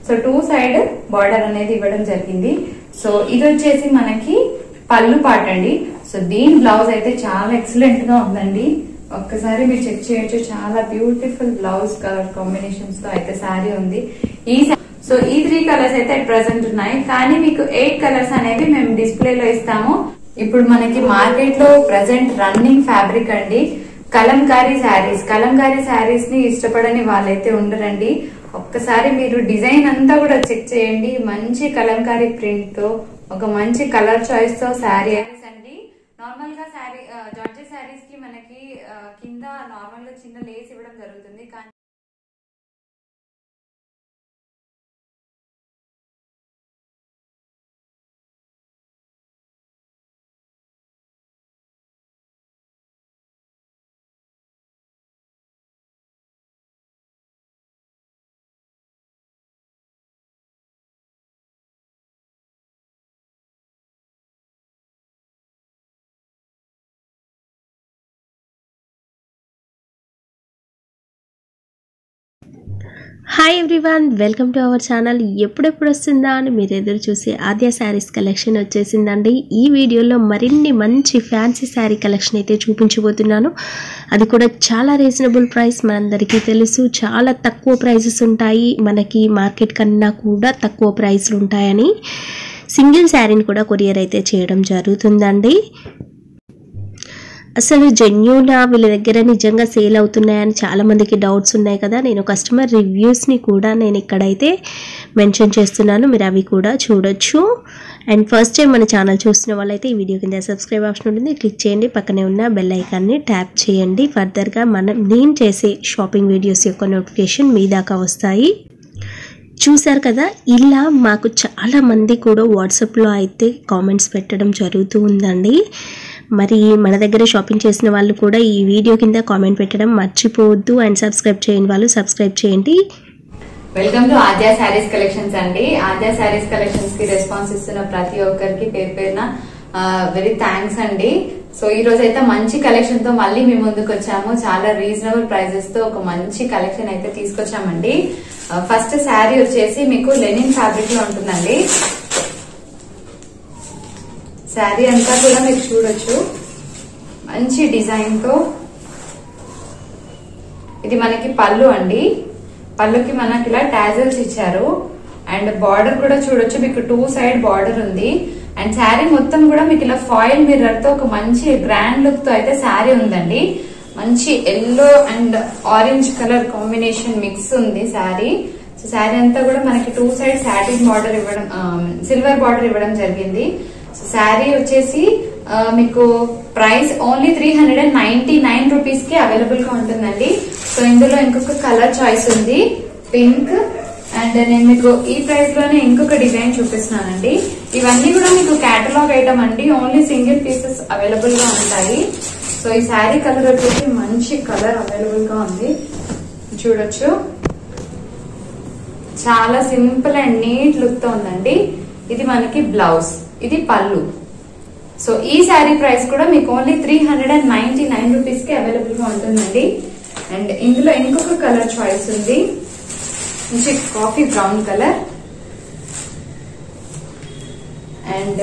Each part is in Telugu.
సో 2 సైడ్ బార్డర్ అనేది ఇవ్వడం జరిగింది. సో ఇది వచ్చేసి మనకి పళ్ళు పాట అండి. సో దీని బ్లౌజ్ అయితే చాలా ఎక్సలెంట్ గా ఉందండి. ఒక్కసారి మీరు చెక్ చేయొచ్చు. చాలా బ్యూటిఫుల్ బ్లౌజ్ కలర్ కాంబినేషన్స్ తో అయితే శారీ ఉంది. సో ఈ 3 కలర్స్ అయితే ప్రెసెంట్ ఉన్నాయి, కానీ మీకు 8 కలర్స్ అనేవి మేము డిస్ప్లేలో ఇస్తాము. ఇప్పుడు మనకి మార్కెట్ లో ప్రెసెంట్ రన్నింగ్ ఫ్యాబ్రిక్ అండి కలంకారీ శారీస్. కలంకారీ శారీస్ ని ఇష్టపడని వాళ్ళైతే ఉండరండి. ఒక్కసారి మీరు డిజైన్ అంతా కూడా చెక్ చేయండి. మంచి కలంకారీ ప్రింట్ తో ఒక మంచి కలర్ చాయిస్ తో శారీ అండి. నార్మల్ గా శారీ జార్జెట్ శారీస్ కి మనకి కింద నార్మల్ గా చిన్న లేస్ ఇవ్వడం జరుగుతుంది, కానీ hi everyone, welcome to our channel. ఎప్పుడెప్పుడు వస్తుందా అని మీరు ఎదురు చూసి ఆద్య శారీస్ కలెక్షన్ వచ్చేసిందండి. ఈ వీడియోలో మరిన్ని మంచి ఫ్యాన్సీ శారీ కలెక్షన్ అయితే చూపించబోతున్నాను. అది కూడా చాలా రీజనబుల్ ప్రైస్. మనందరికీ తెలుసు చాలా తక్కువ ప్రైజెస్ ఉంటాయి, మనకి మార్కెట్ కన్నా కూడా తక్కువ ప్రైస్లు ఉంటాయని. సింగిల్ శారీని కూడా కొరియర్ అయితే చేయడం జరుగుతుందండి. అసలు జెన్యూనా వీళ్ళ దగ్గర నిజంగా సేల్ అవుతున్నాయని చాలామందికి డౌట్స్ ఉన్నాయి కదా. నేను కస్టమర్ రివ్యూస్ని కూడా నేను ఇక్కడైతే మెన్షన్ చేస్తున్నాను, మీరు అవి కూడా చూడొచ్చు. అండ్ ఫస్ట్ టైం మన ఛానల్ చూస్తున్న వాళ్ళైతే ఈ వీడియో కింద సబ్స్క్రైబ్ ఆప్షన్ ఉంటుంది, క్లిక్ చేయండి. పక్కనే ఉన్న బెల్ ఐకాన్ని ట్యాప్ చేయండి. ఫర్దర్గా నేను చేసే షాపింగ్ వీడియోస్ యొక్క నోటిఫికేషన్ మీ దాకా వస్తాయి. చూసారు కదా, ఇలా మాకు చాలామంది కూడా వాట్సాప్లో అయితే కామెంట్స్ పెట్టడం జరుగుతూ ఉందండి. మరి మన దగ్గర షాపింగ్ చేసిన వాళ్ళు కూడా ఈ వీడియో కింద కామెంట్ పెట్టడం మర్చిపోవద్దు. అండ్ సబ్స్క్రైబ్ చేయని వాళ్ళు సబ్స్క్రైబ్ చేయండి. Welcome to Aadya saris collections అండి. ఆద్య శారీస్ కలెక్షన్స్ కి రెస్పాన్స్ ఇస్తున్న ప్రతి ఒక్కరికి పేరు పేరున వెరీ థ్యాంక్స్ అండి. సో ఈ రోజు అయితే మంచి కలెక్షన్ తో మళ్ళీ మీ ముందుకు వచ్చాము. చాలా రీజనబుల్ ప్రైజెస్ తో ఒక మంచి కలెక్షన్ అయితే తీసుకొచ్చామండి. ఫస్ట్ శారీ వచ్చేసి మీకు లెనిన్ ఫ్యాబ్రిక్ లో ఉంటుందండి. శారీ అంతా కూడా మీరు చూడొచ్చు, మంచి డిజైన్ తో. ఇది మనకి పళ్ళు అండి. పళ్ళుకి మనకి ఇలా టాజల్స్ ఇచ్చారు. అండ్ బార్డర్ కూడా చూడొచ్చు, మీకు 2 సైడ్ బార్డర్ ఉంది. అండ్ శారీ మొత్తం కూడా మీకు ఇలా ఫాయిల్ మిర్రర్ తో ఒక మంచి గ్రాండ్ లుక్ తో అయితే శారీ ఉందండి. మంచి yellow and orange colour combination mix ఉంది శారీ. సో శారీ అంతా కూడా మనకి 2 సైడ్ సాటిన్ బార్డర్ ఇవ్వడం, సిల్వర్ బార్డర్ ఇవ్వడం జరిగింది. శారీ వచ్చేసి మీకు ప్రైస్ ఓన్లీ 399 రూపీస్ కి అవైలబుల్ గా ఉంటుందండి. సో ఇందులో ఇంకొక కలర్ చాయిస్ ఉంది, పింక్. అండ్ నేను మీకు ఈ ప్రైస్ లోనే ఇంకొక డిజైన్ చూపిస్తున్నానండి. ఇవన్నీ కూడా మీకు కేటలాగ్ ఐటమ్ అండి, ఓన్లీ సింగిల్ పీసెస్ అవైలబుల్ గా ఉంటాయి. సో ఈ శారీ కలర్ వచ్చేసి మంచి కలర్ అవైలబుల్ గా ఉంది, చూడొచ్చు. చాలా సింపుల్ అండ్ నీట్ లుక్ తో ఉందండి. ఇది మనకి బ్లౌజ్, ఇది పళ్ళు. సో ఈ శారీ ప్రైస్ కూడా మీకు ఓన్లీ 399 రూపీస్ కి అవైలబుల్ గా ఉంటుందండి. అండ్ ఇందులో ఇంకొక కలర్ చాయిస్ ఉంది, మంచి కాఫీ బ్రౌన్ కలర్. అండ్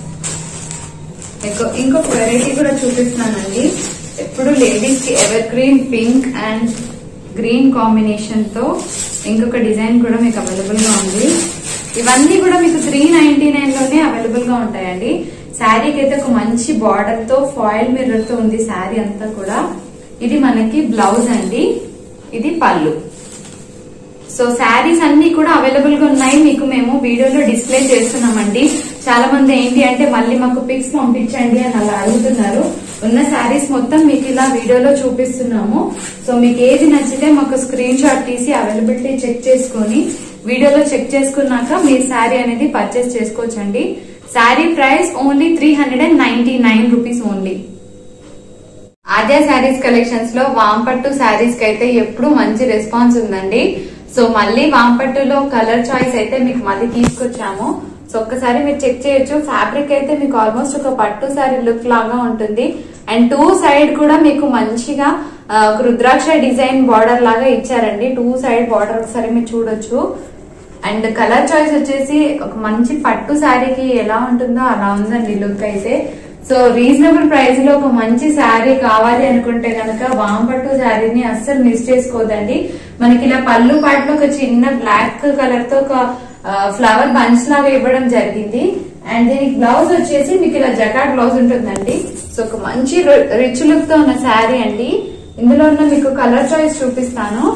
ఇంకొక వెరైటీ కూడా చూపిస్తున్నానండి. ఎప్పుడు లేడీస్ కి evergreen pink and green combination తో ఇంకొక డిజైన్ కూడా మీకు అవైలబుల్ గా ఉంది. ఇవన్నీ కూడా మీకు 399 లోనే అవైలబుల్ గా ఉంటాయండి. శారీకి అయితే ఒక మంచి బార్డర్ తో ఫాయిల్ మిర్రర్ తో ఉంది శారీ అంతా కూడా. ఇది మనకి బ్లౌజ్ అండి, ఇది పళ్ళు. సో శారీస్ అన్ని కూడా అవైలబుల్ గా ఉన్నాయి, మీకు మేము వీడియోలో డిస్ప్లే చేస్తున్నామండి. చాలా మంది ఏంటి అంటే మళ్ళీ మాకు పిక్స్ పంపించండి అని అలా అడుగుతున్నారు. ఉన్న శారీస్ మొత్తం మీకు ఇలా వీడియోలో చూపిస్తున్నాము. సో మీకు ఏది నచ్చితే మాకు స్క్రీన్ షాట్ తీసి అవైలబిలిటీ చెక్ చేసుకుని వీడియోలో చెక్ చేసుకున్నాక మీరు శారీ అనేది పర్చేస్ చేసుకోవచ్చండి. Sari price only 399 rupees only. Aadya saris collections లో వాంపట్టు శారీస్ కి అయితే ఎప్పుడు మంచి రెస్పాన్స్ ఉందండి. సో మళ్ళీ వాంపట్టులో కలర్ చాయిస్ అయితే మీకు మళ్ళీ తీసుకొచ్చాము. సో ఒక్కసారి మీరు చెక్ చేయొచ్చు. ఫ్యాబ్రిక్ అయితే మీకు ఆల్మోస్ట్ ఒక పట్టు శారీ లుక్ లాగా ఉంటుంది. అండ్ 2 సైడ్ కూడా మీకు మంచిగా రుద్రాక్ష డిజైన్ బార్డర్ లాగా ఇచ్చారండి. 2 సైడ్ బార్డర్ ఒకసారి మీరు చూడొచ్చు. అండ్ కలర్ చాయిస్ వచ్చేసి ఒక మంచి పట్టు శారీకి ఎలా ఉంటుందో అలా ఉందండి లుక్ అయితే. సో రీజనబుల్ ప్రైస్ లో ఒక మంచి శారీ కావాలి అనుకుంటే కనుక వాంపట్టు శారీని అస్సలు మిస్ చేసుకోదండి. మనకి ఇలా పళ్ళు పాటలో ఒక చిన్న బ్లాక్ కలర్ తో ఒక ఫ్లవర్ బంచ్ లాగా ఇవ్వడం జరిగింది. అండ్ దీనికి బ్లౌజ్ వచ్చేసి మీకు ఇలా జకాట్ బ్లౌజ్ ఉంటుందండి. సో ఒక మంచి రిచ్ లుక్ తో ఉన్న శారీ అండి. ఇందులో ఉన్న మీకు కలర్ చాయిస్ చూపిస్తాను.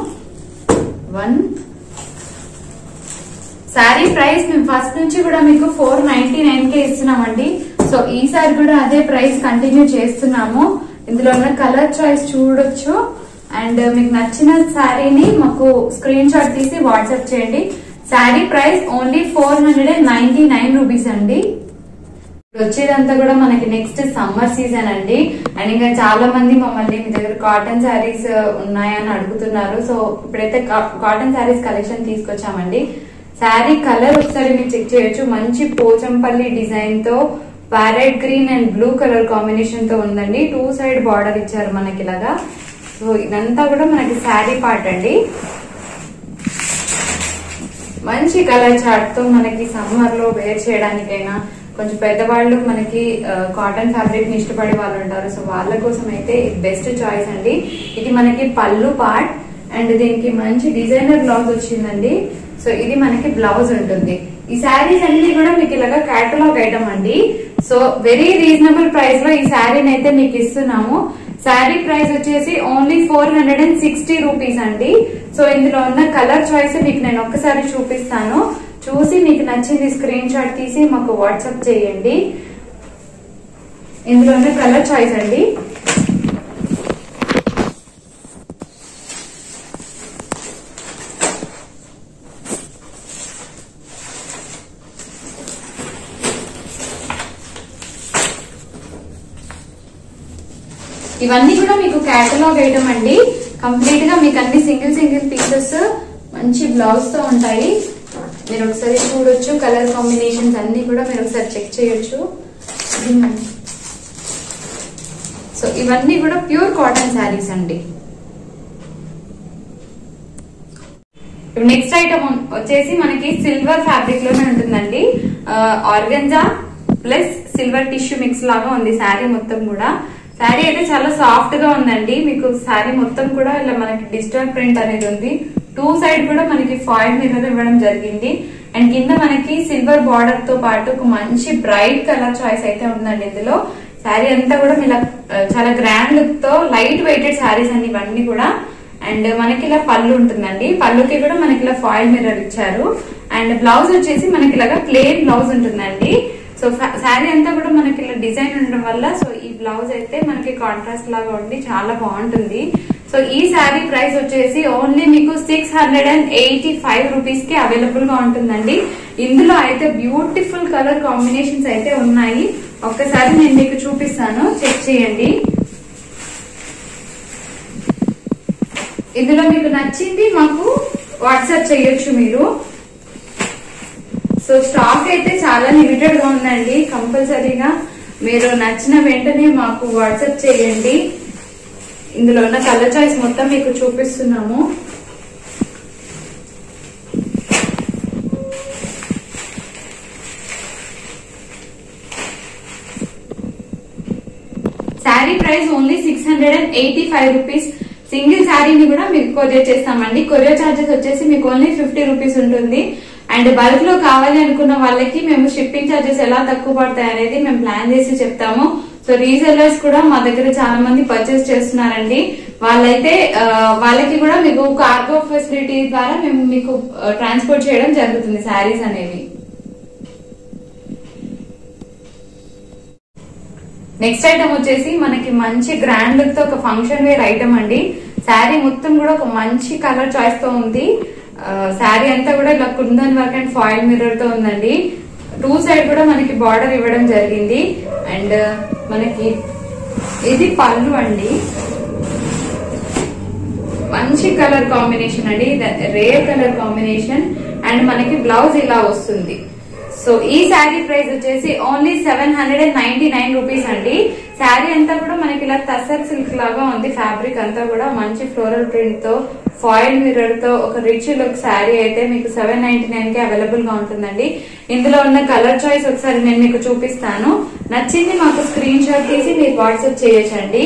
శారీ ప్రైస్ మేము ఫస్ట్ నుంచి కూడా మీకు 499 ఇస్తున్నామండి. సో ఈసారి కూడా అదే ప్రైస్ కంటిన్యూ చేస్తున్నాము. ఇందులో ఉన్న కలర్ చాయిస్ చూడొచ్చు. అండ్ మీకు నచ్చిన శారీని మాకు స్క్రీన్ షాట్ తీసి వాట్సాప్ చేయండి. శారీ ప్రైస్ ఓన్లీ 499 రూపీస్ అండి. వచ్చేదంతా కూడా మనకి నెక్స్ట్ సమ్మర్ సీజన్ అండి. అండ్ ఇంకా చాలా మంది మమ్మల్ని మీ దగ్గర కాటన్ శారీస్ ఉన్నాయని అడుగుతున్నారు. సో ఇప్పుడైతే కాటన్ శారీస్ కలెక్షన్ తీసుకొచ్చామండి. శారీ కలర్ ఒకసారి మీరు చెక్ చేయొచ్చు. మంచి పోచంపల్లి డిజైన్ తో parrot green and blue colour combination తో ఉందండి. 2 సైడ్ బార్డర్ ఇచ్చారు మనకి ఇలాగా. సో ఇదంతా కూడా మనకి శారీ పార్ట్ అండి. మంచి కలర్ చార్ట్ తో మనకి సమ్మర్ లో వేర్ చేయడానికైనా, కొంచెం పెద్దవాళ్ళు మనకి కాటన్ ఫ్యాబ్రిక్ ని ఇష్టపడే వాళ్ళు ఉంటారు. సో వాళ్ళ కోసం అయితే బెస్ట్ చాయిస్ అండి. ఇది మనకి పళ్ళు పార్ట్ అండ్ దీనికి మంచి డిజైనర్ బ్లౌజ్ వచ్చిందండి. సో ఇది మనకి బ్లౌజ్ ఉంటుంది. ఈ శారీస్ అన్ని కూడా మీకు ఇలాగా కేటలాగ్ ఐటమ్ అండి. సో వెరీ రీజనబుల్ ప్రైస్ లో ఈ శారీని అయితే మీకు ఇస్తున్నాము. శారీ ప్రైస్ వచ్చేసి ఓన్లీ 460 రూపీస్ అండి. సో ఇందులో ఉన్న కలర్ చాయిస్ మీకు నేను ఒక్కసారి చూపిస్తాను. చూసి మీకు నచ్చింది స్క్రీన్ షాట్ తీసి మాకు వాట్సాప్ చేయండి. ఇందులో ఉన్న కలర్ చాయిస్ అండి. ఇవన్నీ కూడా మీకు కేటలాగ్ ఐటమ్ అండి. కంప్లీట్ గా మీకు అన్ని సింగిల్ పీసెస్ మంచి బ్లౌజ్ తో ఉంటాయి. మీరు ఒకసారి చూడొచ్చు. కలర్ కాంబినేషన్స్ అన్ని కూడా మీరు ఒకసారి చెక్ చేయొచ్చు. సో ఇవన్నీ కూడా ప్యూర్ కాటన్ శారీస్ అండి. నెక్స్ట్ ఐటమ్ వచ్చేసి మనకి సిల్వర్ ఫ్యాబ్రిక్ లోనే ఉంటుందండి. Organza plus silver tissue mix లాగా ఉంది శారీ మొత్తం కూడా. శారీ అయితే చాలా సాఫ్ట్ గా ఉందండి. మీకు శారీ మొత్తం కూడా ఇలా మనకి డిజిటల్ ప్రింట్ అనేది ఉంది. 2 సైడ్ కూడా మనకి ఫాయిల్ మిర్రర్ ఇవ్వడం జరిగింది. అండ్ కింద మనకి సిల్వర్ బార్డర్ తో పాటు ఒక మంచి బ్రైట్ కలర్ చాయిస్ అయితే ఉందండి. ఇందులో శారీ అంతా కూడా ఇలా చాలా గ్రాండ్ లుక్ తో లైట్ వెయిటెడ్ శారీస్ అండి ఇవన్నీ కూడా. అండ్ మనకి ఇలా పళ్ళు ఉంటుందండి. పళ్ళుకి కూడా మనకి ఇలా ఫాయిల్ మిర్రర్ ఇచ్చారు. అండ్ బ్లౌజ్ వచ్చేసి మనకి ఇలాగా ప్లెయిన్ బ్లౌజ్ ఉంటుందండి. సో శారీ అంతా కూడా మనకి ఇలా డిజైన్ ఉండడం వల్ల సో ఈ బ్లౌజ్ అయితే మనకి కాంట్రాస్ట్ లాగా ఉండి చాలా బాగుంటుంది. సో ఈ శారీ ప్రైస్ వచ్చేసి ఓన్లీ మీకు 685 రూపీస్ కి అవైలబుల్ గా ఉంటుందండి. ఇందులో అయితే బ్యూటిఫుల్ కలర్ కాంబినేషన్స్ అయితే ఉన్నాయి. ఒక్కసారి నేను మీకు చూపిస్తాను, చెక్ చేయండి. ఇందులో మీకు నచ్చింది మాకు వాట్సాప్ చేయొచ్చు మీరు. సో స్టాక్ అయితే చాలా లిమిటెడ్ గా ఉందండి. కంపల్సరీగా మీరు నచ్చిన వెంటనే మాకు వాట్సాప్ చేయండి. ఇందులో ఉన్న కలర్ చాయిస్ మొత్తం మీకు చూపిస్తున్నాము. Sari price only 685 rupees. Single శారీని కూడా మీకు కొరియర్ చేస్తామండి. కొరియర్ చార్జెస్ వచ్చేసి మీకు ఓన్లీ 50 రూపీస్ ఉంటుంది. అండ్ బల్క్ లో కావాలి అనుకున్న వాళ్ళకి మేము షిప్పింగ్ చార్జెస్ ఎలా తక్కువ పడతాయి అనేది మేము ప్లాన్ చేసి చెప్తాము. సో రీసెల్లర్స్ కూడా మా దగ్గర చాలా మంది పర్చేస్ చేస్తున్నారండి. వాళ్ళకి కూడా మీకు కార్గో ఫెసిలిటీ ద్వారా మేము మీకు ట్రాన్స్పోర్ట్ చేయడం జరుగుతుంది శారీస్ అనేవి. నెక్స్ట్ ఐటమ్ వచ్చేసి మనకి మంచి గ్రాండ్ లుక్ తో ఒక ఫంక్షన్ వేర్ ఐటమ్ అండి. శారీ మొత్తం కూడా ఒక మంచి కలర్ చాయిస్ తో ఉంది. శారీ అంతా కూడా ఇలా kundan work and foil mirror తో ఉందండి. 2 సైడ్ కూడా మనకి బార్డర్ ఇవ్వడం జరిగింది. అండ్ మనకి ఇది పళ్ళు అండి. మంచి కలర్ కాంబినేషన్ అండి, రేర్ కలర్ కాంబినేషన్. అండ్ మనకి బ్లౌజ్ ఇలా వస్తుంది. సో ఈ శారీ ప్రైస్ వచ్చేసి ఓన్లీ 799 రూపీస్ అండి. శారీ అంతా కూడా మనకి ఇలా తసర్ సిల్క్ లాగా ఉంది. ఫ్యాబ్రిక్ అంతా కూడా మంచి ఫ్లోరల్ ప్రింట్ తో ఫాయిల్ మిర్రర్ తో ఒక రిచ్ లుక్ శారీ అయితే మీకు 799 కి అవైలబుల్ గా ఉంటుందండి. ఇందులో ఉన్న కలర్ చాయిస్ ఒకసారి నేను మీకు చూపిస్తాను. నచ్చింది మాకు స్క్రీన్ షాట్ తీసి మీరు వాట్సాప్ చేయొచ్చండి.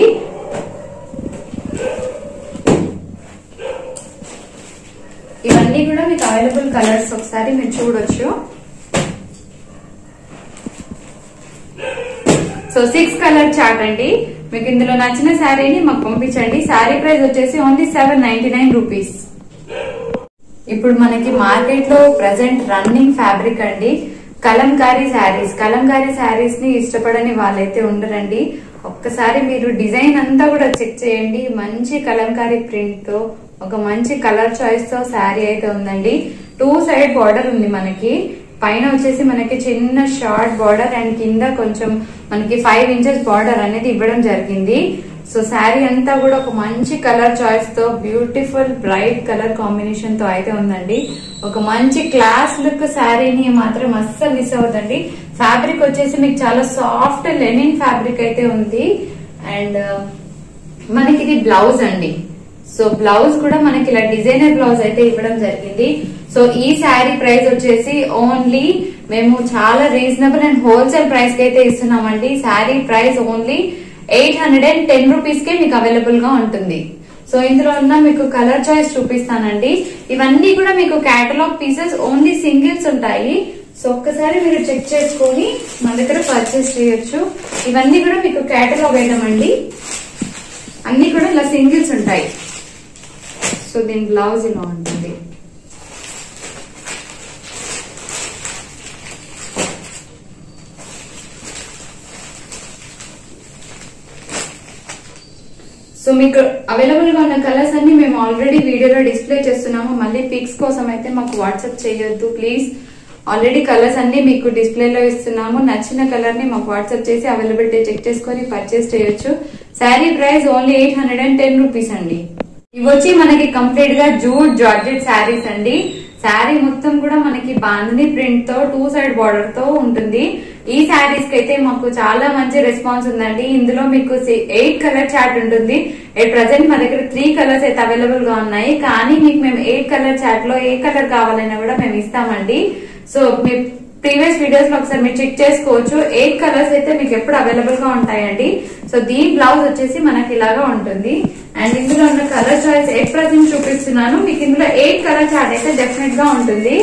ఇవన్నీ కూడా మీకు అవైలబుల్ కలర్స్ ఒకసారి మీరు చూడొచ్చు. సో 6 కలర్ చార్ట్ అండి. మీకు ఇందులో నచ్చిన శారీని మాకు పంపించండి. శారీ ప్రైస్ వచ్చేసి ఓన్లీ 799 రూపీస్. ఇప్పుడు మనకి మార్కెట్ లో ప్రెసెంట్ రన్నింగ్ ఫ్యాబ్రిక్ అండి కలంకారీ శారీస్. కలంకారీ శారీస్ ని ఇష్టపడని వాళ్ళైతే ఉండరండి. ఒక్కసారి మీరు డిజైన్ అంతా కూడా చెక్ చేయండి. మంచి కలంకారీ ప్రింట్ తో ఒక మంచి కలర్ చాయిస్ తో శారీ అయితే ఉందండి. 2 సైడ్ బార్డర్ ఉంది మనకి. పైన వచ్చేసి మనకి చిన్న షార్ట్ బార్డర్ అండ్ కింద కొంచెం మనకి 5 ఇంచెస్ బార్డర్ అనేది ఇవ్వడం జరిగింది. సో శారీ అంతా కూడా ఒక మంచి కలర్ చాయిస్ తో బ్యూటిఫుల్ బ్రైట్ కలర్ కాంబినేషన్ తో అయితే ఉందండి. ఒక మంచి క్లాస్ లుక్ శారీని మాత్రం అస్సలు మిస్ అవ్వదండి. ఫ్యాబ్రిక్ వచ్చేసి మీకు చాలా సాఫ్ట్ లెనిన్ ఫ్యాబ్రిక్ అయితే ఉంది. అండ్ మనకి ఇది బ్లౌజ్ అండి. సో బ్లౌజ్ కూడా మనకి ఇలా డిజైనర్ బ్లౌజ్ అయితే ఇవ్వడం జరిగింది. సో ఈ శారీ ప్రైస్ వచ్చేసి ఓన్లీ మేము చాలా రీజనబుల్ అండ్ హోల్సేల్ ప్రైస్ కి అయితే ఇస్తున్నామండి. శారీ ప్రైస్ ఓన్లీ 810 రూపీస్ కే మీకు అవైలబుల్ గా ఉంటుంది. సో ఇందులో ఉన్న మీకు కలర్ చాయిస్ చూపిస్తానండి. ఇవన్నీ కూడా మీకు కేటలాగ్ పీసెస్ ఓన్లీ సింగిల్స్ ఉంటాయి. సో ఒక్కసారి మీరు చెక్ చేసుకొని మన దగ్గర పర్చేస్ చేయొచ్చు. ఇవన్నీ కూడా మీకు కేటలాగ్ ఐటమ్ అండి. అన్ని కూడా ఇలా సింగిల్స్ ఉంటాయి. సో దీని బ్లౌజ్ ఇలా ఉంటుంది. సో మీకు అవైలబుల్ గా ఉన్న కలర్స్ అన్ని మేము ఆల్రెడీ వీడియోలో డిస్ప్లే చేస్తున్నాము. మళ్ళీ పిక్స్ కోసం అయితే మాకు వాట్సాప్ చేయొద్దు ప్లీజ్. ఆల్రెడీ కలర్స్ అన్ని మీకు డిస్ప్లేలో ఇస్తున్నాము. నచ్చిన కలర్ ని మాకు వాట్సాప్ చేసి అవైలబిలిటీ చెక్ చేసుకొని పర్చేస్ చేయొచ్చు. శారీ ప్రైస్ ఓన్లీ 810 రూపీస్ అండి. ఇవి వచ్చి మనకి కంప్లీట్ గా జూట్ జార్జెట్ శారీస్ అండి. శారీ మొత్తం కూడా మనకి బాందిని ప్రింట్ తో 2 సైడ్ బార్డర్ తో ఉంటుంది. ఈ శారీస్ కి అయితే మాకు చాలా మంచి రెస్పాన్స్ ఉందండి. ఇందులో మీకు 8 కలర్ చార్ట్ ఉంటుంది. ఎట్ ప్రెసెంట్ మా దగ్గర 3 కలర్స్ అయితే అవైలబుల్ గా ఉన్నాయి. కానీ మీకు మేము 8 కలర్ చార్ట్ లో ఏ కలర్ కావాలన్నా కూడా మేము ఇస్తామండి. సో మీ ప్రీవియస్ వీడియోస్ లో ఒకసారి మీరు చెక్ చేసుకోవచ్చు. 8 కలర్స్ అయితే మీకు ఎప్పుడు అవైలబుల్ గా ఉంటాయండి. సో దీని బ్లౌజ్ వచ్చేసి మనకి ఇలాగా ఉంటుంది. అండ్ ఇందులో ఉన్న కలర్ చాయిస్ ఎట్ ప్రెసెంట్ చూపిస్తున్నాను. మీకు ఇందులో 8 కలర్ చార్ట్ అయితే డెఫినెట్ గా ఉంటుంది.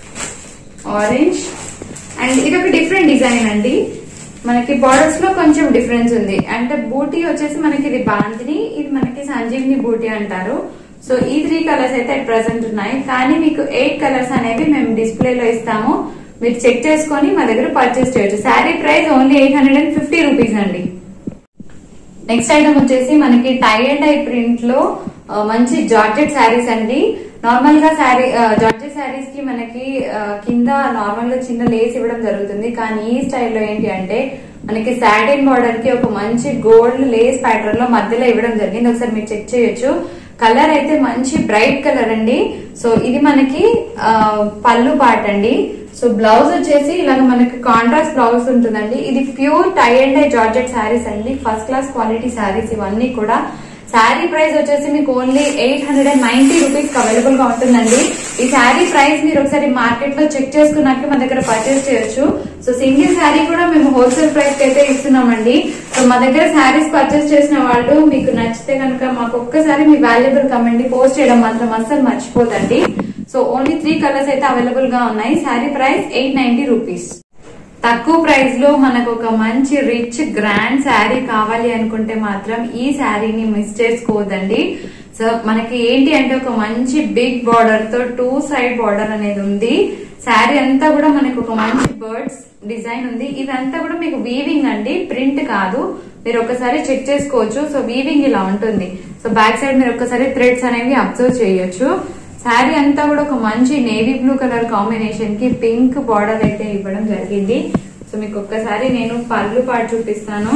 ఆరెంజ్ అండ్ ఇది ఒక డిఫరెంట్ డిజైన్ అండి. మనకి బార్డర్స్ లో కొంచెం డిఫరెన్స్ ఉంది. అంటే బూటీ వచ్చేసి మనకి ఇది బాందిని, ఇది మనకి సంజీవిని బూటీ అంటారు. సో ఈ 3 కలర్స్ అయితే అట్ ప్రెసెంట్ ఉన్నాయి. కానీ మీకు 8 కలర్స్ అనేవి మేము డిస్ప్లేలో ఇస్తాము. మీరు చెక్ చేసుకొని మా దగ్గర పర్చేస్ చేయొచ్చు. శారీ ప్రైస్ ఓన్లీ 850 రూపీస్ అండి. నెక్స్ట్ ఐటమ్ వచ్చేసి మనకి టై అండ్ డై ప్రింట్ లో మంచి జార్జెట్ శారీస్ అండి. నార్మల్ గా జార్జెట్ శారీస్ కి మనకి కింద నార్మల్ గా చిన్న లేస్ ఇవ్వడం జరుగుతుంది. కానీ ఈ స్టైల్లో ఏంటి అంటే మనకి సాటిన్ బార్డర్ కి ఒక మంచి గోల్డ్ లేస్ ప్యాటర్న్ లో మధ్యలో ఇవ్వడం జరిగింది. ఒకసారి మీరు చెక్ చేయొచ్చు. కలర్ అయితే మంచి బ్రైట్ కలర్ అండి. సో ఇది మనకి పళ్ళు పార్ట్ అండి. సో బ్లౌజ్ వచ్చేసి ఇలాగ మనకి కాంట్రాస్ట్ బ్లౌజ్ ఉంటుందండి. ఇది pure tie and dye georgette saris అండి. ఫస్ట్ క్లాస్ క్వాలిటీ శారీస్ ఇవన్నీ కూడా. శారీ ప్రైస్ వచ్చేసి మీకు ఓన్లీ 890 రూపీస్ అవైలబుల్ గా ఉంటుందండి. ఈ శారీ ప్రైస్ మీరు ఒకసారి మార్కెట్ లో చెక్ చేసుకున్నాక మా దగ్గర పర్చేస్ చేయొచ్చు. సో సింగిల్ శారీ కూడా మేము హోల్సేల్ ప్రైస్ కి అయితే ఇస్తున్నామండి. సో మా దగ్గర శారీస్ పర్చేస్ చేసిన వాళ్ళు మీకు నచ్చితే కనుక మాకు ఒక్కసారి మీ వాల్యుబుల్ కమెంట్ పోస్ట్ చేయడం మాత్రం అస్సలు మర్చిపోదండి. సో ఓన్లీ 3 కలర్స్ అయితే అవైలబుల్ గా ఉన్నాయి. Sari price 890 rupees. తక్కువ ప్రైస్ లో మనకు ఒక మంచి రిచ్ గ్రాండ్ శారీ కావాలి అనుకుంటే మాత్రం ఈ శారీని మిస్ చేసుకోవద్దండి. సో మనకి ఏంటి అంటే ఒక మంచి బిగ్ బార్డర్ తో 2 సైడ్ బార్డర్ అనేది ఉంది. శారీ అంతా కూడా మనకు ఒక మంచి బర్డ్స్ డిజైన్ ఉంది. ఇదంతా కూడా మీకు వీవింగ్ అండి, ప్రింట్ కాదు. మీరు ఒకసారి చెక్ చేసుకోవచ్చు. సో వీవింగ్ ఇలా ఉంటుంది. సో బ్యాక్ సైడ్ మీరు ఒకసారి థ్రెడ్స్ అనేవి అబ్జర్వ్ చేయొచ్చు. శారీ అంతా కూడా ఒక మంచి నేవీ బ్లూ కలర్ కాంబినేషన్ కి పింక్ బార్డర్ అయితే ఇవ్వడం జరిగింది. సో మీకు ఒక్కసారి నేను పళ్ళు పార్ట్ చూపిస్తాను.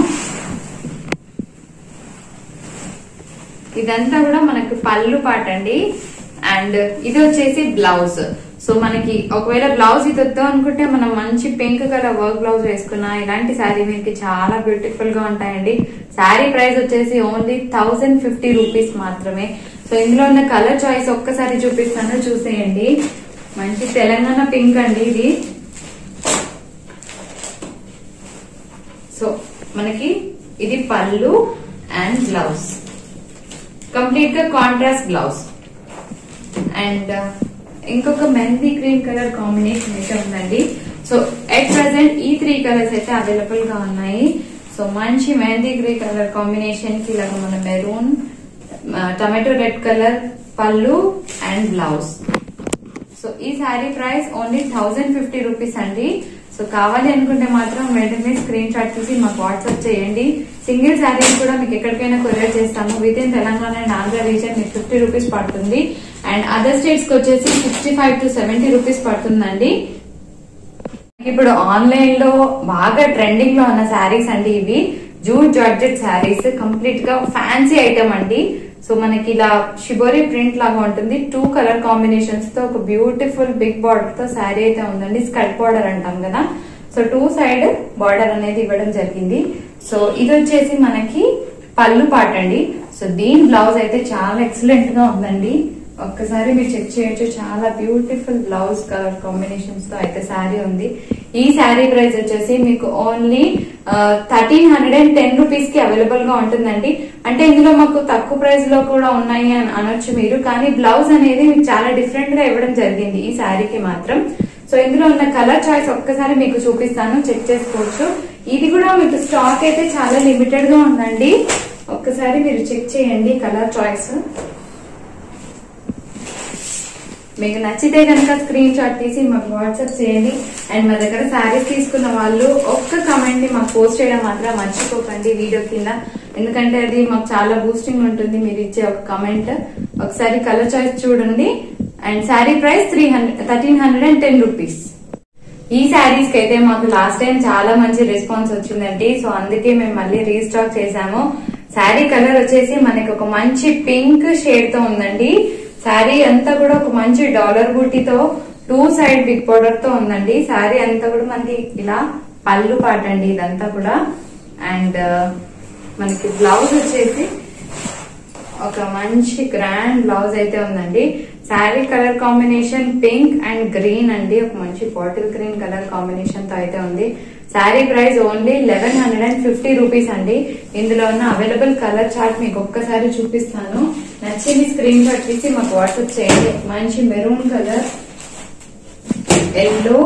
ఇదంతా కూడా మనకు పళ్ళు పార్ట్ అండి. అండ్ ఇది వచ్చేసి బ్లౌజ్. సో మనకి ఒకవేళ బ్లౌజ్ ఇది వద్దాం అనుకుంటే మనం మంచి పింక్ కలర్ వర్క్ బ్లౌజ్ వేసుకున్నా ఇలాంటి శారీ మీకు చాలా బ్యూటిఫుల్ గా ఉంటాయండి. శారీ ప్రైస్ వచ్చేసి ఓన్లీ 1050 రూపీస్ మాత్రమే. సో సో ఇందులో ఉన్న కలర్ చాయిస్ ఒక్కసారి చూపిస్తాను, చూసేయండి. మంచి తెలంగాణ పింక్ అండి ఇది. సో మనకి ఇది పళ్ళు అండ్ బ్లౌజ్, కంప్లీట్ గా కాంట్రాస్ట్ బ్లౌజ్. అండ్ ఇంకొక మెహందీ గ్రీన్ కలర్ కాంబినేషన్ అయితే ఉందండి. సో ఎట్ ప్రెసెంట్ ఈ 3 కలర్స్ అయితే అవైలబుల్ గా ఉన్నాయి. సో మంచి మెహందీ గ్రీన్ కలర్ కాంబినేషన్ కి ఇలాగ మన maroon, tomato red colour pallu and blouse. So ఈ శారీ ప్రైస్ ఓన్లీ 1050 రూపీస్ అండి. సో కావాలి అనుకుంటే మాత్రం వెంటనే స్క్రీన్ షాట్ తీసి మాకు వాట్సాప్ చేయండి. సింగిల్ శారీస్ కూడా మీకు ఎక్కడికైనా కొరియర్ చేస్తాము. Within Telangana and Andhra region మీకు 50 రూపీస్ పడుతుంది. అండ్ అదర్ స్టేట్స్ కి వచ్చేసి 65 to 70 రూపీస్ పడుతుందండి. ఇప్పుడు ఆన్లైన్ లో బాగా ట్రెండింగ్ లో ఉన్న శారీస్ అండి ఇవి. జూట్ జార్జెట్ శారీస్, కంప్లీట్ గా ఫ్యాన్సీ ఐటమ్ అండి. సో మనకి ఇలా షిబోరి ప్రింట్ లాగా ఉంటుంది. 2 కలర్ కాంబినేషన్స్ తో ఒక బ్యూటిఫుల్ బిగ్ బార్డర్ తో శారీ అయితే ఉందండి. స్కర్ట్ బార్డర్ అంటాం కదా. సో 2 సైడ్ బార్డర్ అనేది ఇవ్వడం జరిగింది. సో ఇది వచ్చేసి మనకి పళ్ళు పాట అండి. సో దీని బ్లౌజ్ అయితే చాలా ఎక్సలెంట్ గా ఉందండి. ఒక్కసారి మీరు చెక్ చేయొచ్చు. చాలా బ్యూటిఫుల్ బ్లౌజ్ కలర్ కాంబినేషన్స్ తో అయితే శారీ ఉంది. ఈ శారీ ప్రైస్ వచ్చేసి మీకు ఓన్లీ 1310 రూపీస్ కి అవైలబుల్ గా ఉంటుందండి. అంటే ఇందులో మాకు తక్కువ ప్రైస్ లో కూడా ఉన్నాయి అని అనొచ్చు మీరు, కానీ బ్లౌజ్ అనేది మీకు చాలా డిఫరెంట్ గా ఇవ్వడం జరిగింది ఈ శారీకి మాత్రం. సో ఇందులో ఉన్న కలర్ చాయిస్ ఒక్కసారి మీకు చూపిస్తాను, చెక్ చేసుకోవచ్చు. ఇది కూడా మీకు స్టాక్ అయితే చాలా లిమిటెడ్ గా ఉందండి. ఒక్కసారి మీరు చెక్ చేయండి కలర్ చాయిస్. మీకు నచ్చితే కనుక స్క్రీన్ షాట్ తీసి మాకు వాట్సాప్ చేయండి. అండ్ మా దగ్గర శారీస్ తీసుకున్న వాళ్ళు ఒక్క కమెంట్ ని మాకు పోస్ట్ చేయడం మాత్రం మర్చిపోకండి వీడియో కింద, ఎందుకంటే అది మాకు చాలా బూస్టింగ్ ఉంటుంది మీరు ఇచ్చే ఒక కమెంట్. ఒకసారి కలర్ చాయిస్ చూడండి. And sari price 1310 rupees. ఈ శారీస్ కి అయితే మాకు లాస్ట్ టైం చాలా మంచి రెస్పాన్స్ వచ్చిందండి. సో అందుకే మేము మళ్ళీ రీస్టాక్ చేసాము. శారీ కలర్ వచ్చేసి మనకి ఒక మంచి పింక్ షేడ్ తో ఉందండి. శారీ అంతా కూడా ఒక మంచి డాలర్ బూటీతో 2 సైడ్ బిగ్ బార్డర్ తో ఉందండి. శారీ అంతా కూడా మనకి ఇలా పళ్ళు పాట అండి ఇదంతా కూడా. అండ్ మనకి బ్లౌజ్ వచ్చేసి ఒక మంచి గ్రాండ్ బ్లౌజ్ అయితే ఉందండి. Sari colour combination pink and green అండి, ఒక మంచి బాటిల్ గ్రీన్ కలర్ కాంబినేషన్ తో అయితే ఉంది. శారీ ప్రైస్ ఓన్లీ 1150 రూపీస్ అండి. ఇందులో ఉన్న అవైలబుల్ కలర్ చార్ట్ మీకు ఒక్కసారి చూపిస్తాను. నచ్చింది స్క్రీన్ షాట్ తీసి మాకు వాట్సాప్ చేయండి. మంచి maroon colour, yellow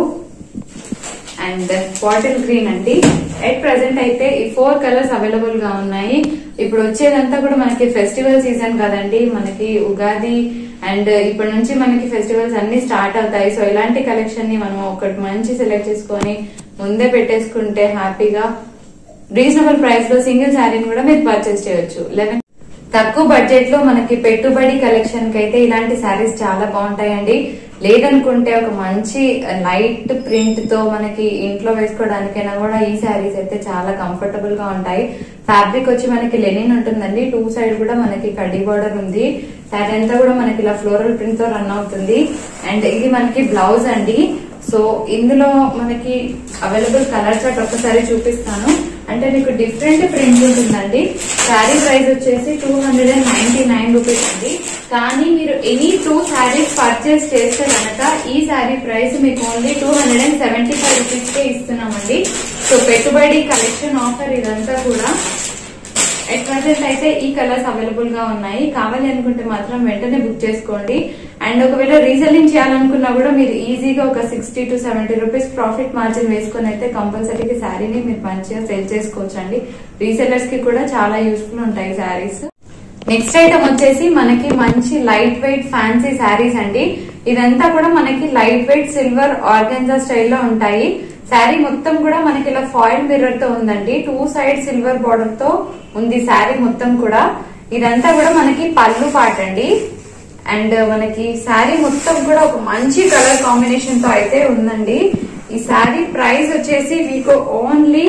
and bottle green అండి. ఎట్ ప్రెసెంట్ అయితే ఈ 4 కలర్స్ అవైలబుల్ గా ఉన్నాయి. ఇప్పుడు వచ్చేదంతా కూడా మనకి ఫెస్టివల్ సీజన్ కదండి, మనకి ఉగాది అండ్ ఇప్పటి నుంచి మనకి ఫెస్టివల్స్ అన్ని స్టార్ట్ అవుతాయి. సో ఇలాంటి కలెక్షన్ ని మనం ఒకటి మంచి సెలెక్ట్ చేసుకొని ముందే పెట్టేసుకుంటే హ్యాపీగా రీజనబుల్ ప్రైస్ లో సింగిల్ శారీని కూడా మీరు పర్చేస్ చేయొచ్చు. తక్కువ బడ్జెట్ లో మనకి పెట్టుబడి కలెక్షన్ కి అయితే ఇలాంటి శారీస్ చాలా బాగుంటాయండి. లేదనుకుంటే ఒక మంచి లైట్ ప్రింట్ తో మనకి ఇంట్లో వేసుకోవడానికైనా కూడా ఈ శారీస్ అయితే చాలా కంఫర్టబుల్ గా ఉంటాయి. ఫ్యాబ్రిక్ వచ్చి మనకి లెనిన్ ఉంటుందండి. 2 సైడ్ కూడా మనకి కడ్డీ బార్డర్ ఉంది. శారీ అంతా కూడా మనకి ఇలా ఫ్లోరల్ ప్రింట్ తో రన్ అవుతుంది. అండ్ ఇది మనకి బ్లౌజ్ అండి. సో ఇందులో మనకి అవైలబుల్ కలర్ చార్ట్ ఒక్కసారి చూపిస్తాను. అంటే మీకు డిఫరెంట్ ప్రింట్ ఉంటుందండి. శారీ ప్రైస్ వచ్చేసి 299 రూపీస్ అండి. కానీ మీరు ఎనీ 2 శారీస్ పర్చేస్ చేస్తే కనుక ఈ శారీ ప్రైస్ మీకు ఓన్లీ 275 రూపీస్ కే ఇస్తున్నామండి. సో పెట్టుబడి కలెక్షన్ ఆఫర్ ఇదంతా కూడా. ఎట్ ప్రెసెంట్ అయితే ఈ కలర్స్ అవైలబుల్ గా ఉన్నాయి. కావాలి అనుకుంటే మాత్రం వెంటనే బుక్ చేసుకోండి. అండ్ ఒకవేళ రీసెల్లింగ్ చేయాలనుకున్నా కూడా మీరు ఈజీగా ఒక 60 to 70 రూపీస్ ప్రాఫిట్ మార్జిన్ వేసుకుని అయితే కంపల్సరీగా శారీని మీరు మంచిగా సేల్ చేసుకోవచ్చు అండి. రీసెల్లర్స్ కి కూడా చాలా యూస్ఫుల్ ఉంటాయి శారీస్. నెక్స్ట్ ఐటమ్ వచ్చేసి మనకి మంచి లైట్ వెయిట్ ఫ్యాన్సీ శారీస్ అండి. ఇదంతా కూడా మనకి లైట్ వెయిట్ సిల్వర్ ఆర్గెన్జా స్టైల్లో ఉంటాయి. శారీ మొత్తం కూడా మనకి ఇలా ఫాయిల్ మిర్రర్ తో ఉందండి. 2 సైడ్ సిల్వర్ బార్డర్ తో ఉంది శారీ మొత్తం కూడా. ఇదంతా కూడా మనకి పళ్ళు పాట అండి. అండ్ మనకి శారీ మొత్తం కూడా ఒక మంచి కలర్ కాంబినేషన్ తో అయితే ఉందండి. ఈ శారీ ప్రైస్ వచ్చేసి మీకు ఓన్లీ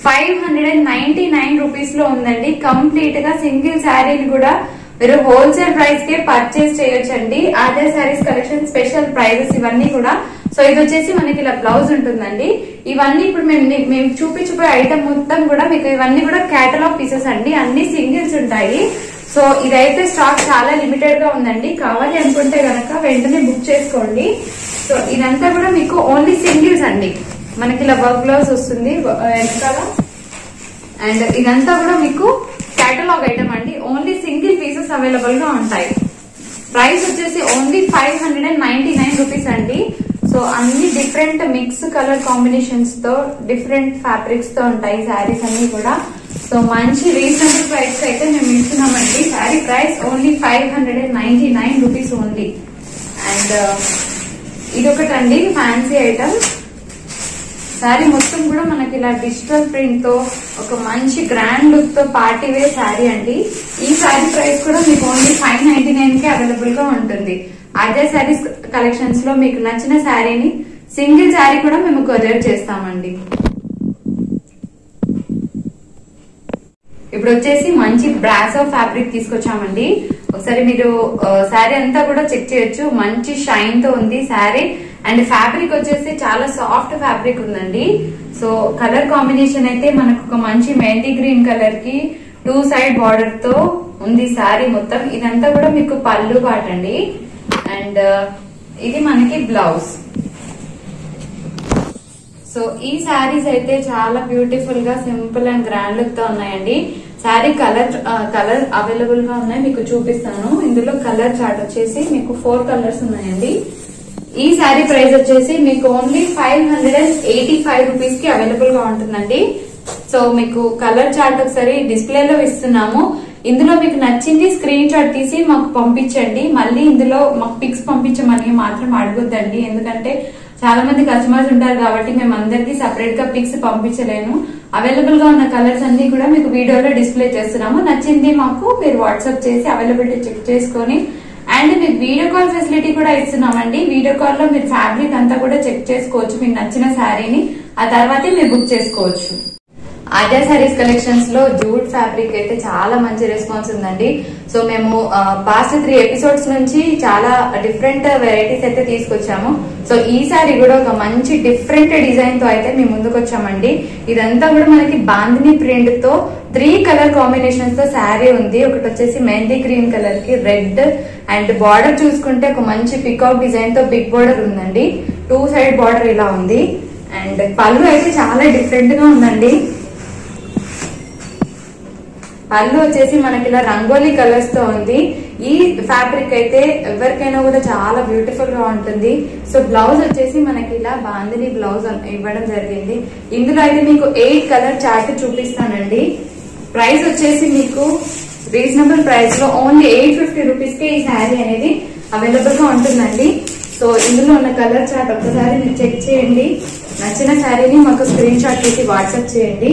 599 రూపీస్ లో ఉందండి. కంప్లీట్ గా సింగిల్ శారీని కూడా మీరు హోల్సేల్ ప్రైస్ కే పర్చేస్ చేయొచ్చండి. అదే శారీస్ కలెక్షన్ స్పెషల్ ప్రైజెస్ ఇవన్నీ కూడా. సో ఇది వచ్చేసి మనకి ఇలా బ్లౌజ్ ఉంటుందండి. ఇవన్నీ ఇప్పుడు మేము చూపించిపోయే ఐటమ్ మొత్తం కూడా మీకు ఇవన్నీ కూడా కేటలాగ్ పీసెస్ అండి. అన్ని సింగిల్స్ ఉంటాయి. సో ఇదైతే స్టాక్ చాలా లిమిటెడ్ గా ఉందండి. కావాలి అనుకుంటే గనక వెంటనే బుక్ చేసుకోండి. సో ఇదంతా కూడా మీకు ఓన్లీ సింగిల్స్ అండి. మనకి ఇలా వర్క్ గ్లౌస్ వస్తుంది వెనకాల. అండ్ ఇదంతా కూడా మీకు కేటలాగ్ ఐటమ్ అండి. ఓన్లీ సింగిల్ పీసెస్ అవైలబుల్ గా ఉంటాయి. ప్రైస్ వచ్చేసి ఓన్లీ 599 రూపీస్ అండి. సో అన్ని డిఫరెంట్ మిక్స్ కలర్ కాంబినేషన్స్ తో డిఫరెంట్ ఫ్యాబ్రిక్స్ తో ఉంటాయి శారీస్ అన్ని కూడా. సో మంచి రీజనబుల్ ప్రైస్ అయితే మేము ఇస్తున్నామండి. Sari price only 599 rupees only. And ఇదొకటండి ఫ్యాన్సీ ఐటమ్. శారీ మొత్తం కూడా మనకి ఇలా డిజిటల్ ప్రింట్ తో ఒక మంచి గ్రాండ్ లుక్ తో పార్టీ వేర్ శారీ అండి. ఈ శారీ ప్రైస్ కూడా మీకు ఓన్లీ 599 కి అవైలబుల్ గా ఉంటుంది. అదే శారీస్ కలెక్షన్స్ లో మీకు నచ్చిన శారీని సింగిల్ శారీ కూడా మేము కొరియర్ చేస్తామండి. ఇప్పుడు వచ్చేసి మంచి బ్రాసో ఫ్యాబ్రిక్ తీసుకొచ్చామండి. ఒకసారి మీరు శారీ అంతా కూడా చెక్ చేయొచ్చు. మంచి షైన్ తో ఉంది శారీ. అండ్ ఫ్యాబ్రిక్ వచ్చేసి చాలా సాఫ్ట్ ఫ్యాబ్రిక్ ఉందండి. సో కలర్ కాంబినేషన్ అయితే మనకు ఒక మంచి మెహందీ గ్రీన్ కలర్ కి 2 సైడ్ బార్డర్ తో ఉంది శారీ మొత్తం. ఇదంతా కూడా మీకు పళ్ళు పార్ట్ అండి. అండ్ ఇది మనకి బ్లౌజ్. సో ఈ శారీస్ అయితే చాలా బ్యూటిఫుల్ గా సింపుల్ అండ్ గ్రాండ్ లుక్ తో ఉన్నాయండి. శారీ కలర్ అవైలబుల్ గా ఉన్నాయి, మీకు చూపిస్తాను. ఇందులో కలర్ చార్ట్ వచ్చేసి మీకు 4 కలర్స్ ఉన్నాయండి. ఈ శారీ ప్రైస్ వచ్చేసి మీకు ఓన్లీ 585 రూపీస్ కి అవైలబుల్ గా ఉంటుందండి. సో మీకు కలర్ చార్ట్ ఒకసారి డిస్ప్లేలో ఇస్తున్నాము. ఇందులో మీకు నచ్చింది స్క్రీన్ షాట్ తీసి మాకు పంపించండి. మళ్ళీ ఇందులో మాకు పిక్స్ పంపించమని మాత్రం అడగొద్దండి. ఎందుకంటే చాలా మంది కస్టమర్స్ ఉంటారు కాబట్టి మేము అందరికి సెపరేట్ గా పిక్స్ పంపించలేను. అవైలబుల్ గా ఉన్న కలర్స్ అన్ని కూడా మీకు వీడియోలో డిస్ప్లే చేస్తున్నాము. నచ్చింది మాకు మీరు వాట్సాప్ చేసి అవైలబిలిటీ చెక్ చేసుకొని అండ్ మీకు వీడియో కాల్ ఫెసిలిటీ కూడా ఇస్తున్నామండి. వీడియో కాల్ లో మీరు ఫ్యాబ్రిక్ అంతా కూడా చెక్ చేసుకోవచ్చు మీకు నచ్చిన శారీని. ఆ తర్వాతే మీరు బుక్ చేసుకోవచ్చు. ఆద్య సారీస్ కలెక్షన్స్ లో జూట్ ఫ్యాబ్రిక్ అయితే చాలా మంచి రెస్పాన్స్ ఉందండి. సో మేము పాస్ట్ 3 ఎపిసోడ్స్ నుంచి చాలా డిఫరెంట్ వెరైటీస్ అయితే తీసుకొచ్చాము. సో ఈ సారీ కూడా ఒక మంచి డిఫరెంట్ డిజైన్ తో అయితే మేము ముందుకు వచ్చామండి. ఇదంతా కూడా మనకి బాందిని ప్రింట్ తో 3 కలర్ కాంబినేషన్స్ తో శారీ ఉంది. ఒకటి వచ్చేసి మెహందీ గ్రీన్ కలర్ కి రెడ్ అండ్ బార్డర్ చూసుకుంటే ఒక మంచి పికాక్ డిజైన్ తో బిగ్ బార్డర్ ఉందండి. 2 సైడ్ బార్డర్ ఇలా ఉంది. అండ్ పళ్ళు అయితే చాలా డిఫరెంట్ గా ఉందండి. పళ్ళు వచ్చేసి మనకి ఇలా రంగోలీ కలర్స్ తో ఉంది. ఈ ఫ్యాబ్రిక్ అయితే ఎవరికైనా కూడా చాలా బ్యూటిఫుల్ గా ఉంటుంది. సో బ్లౌజ్ వచ్చేసి మనకి ఇలా బాందిని బ్లౌజ్ ఇవ్వడం జరిగింది. ఇందులో అయితే మీకు 8 కలర్ చార్ట్ చూపిస్తానండి. ప్రైస్ వచ్చేసి మీకు రీజనబుల్ ప్రైస్ లో ఓన్లీ 850 రూపీస్ కి ఈ శారీ అనేది అవైలబుల్ గా ఉంటుందండి. సో ఇందులో ఉన్న కలర్ చార్ట్ ఒక్కసారి మీరు చెక్ చేయండి. నచ్చిన శారీని మాకు స్క్రీన్ షాట్ తీసి వాట్సాప్ చేయండి.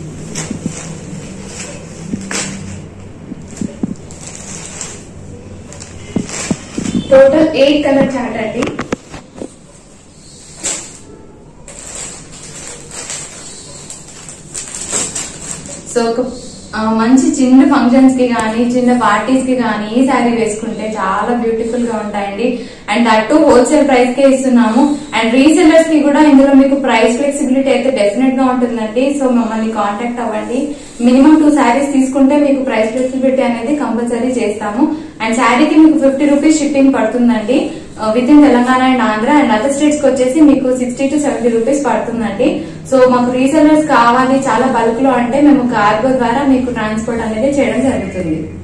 టోటల్ 8 కలర్ చార్ట్ అండి. సో ఒక మంచి చిన్న ఫంక్షన్స్ కి గానీ చిన్న పార్టీస్ కి గానీ ఈ శారీ వేసుకుంటే చాలా బ్యూటిఫుల్ గా ఉంటాయండి. అండ్ అటు హోల్సేల్ ప్రైస్ కే ఇస్తున్నాము. అండ్ రీసెల్లర్స్ కి కూడా ఇందులో మీకు ప్రైస్ ఫ్లెక్సిబిలిటీ అయితే డెఫినెట్ గా ఉంటుందండి. సో మమ్మల్ని కాంటాక్ట్ అవ్వండి. మినిమం 2 శారీస్ తీసుకుంటే మీకు ప్రైస్ ఫ్లెక్సిబిలిటీ అనేది కంపల్సరీ చేస్తాము. అండ్ శారీకి మీకు 50 రూపీస్ షిప్పింగ్ పడుతుందండి within Telangana and Andhra. And other states కి వచ్చేసి మీకు 60 to 70 రూపీస్ పడుతుందండి. సో మాకు రీసెల్లర్స్ కావాలి చాలా బల్క్ లో అంటే మేము కార్గో ద్వారా మీకు ట్రాన్స్పోర్ట్ అనేది చేయడం జరుగుతుంది.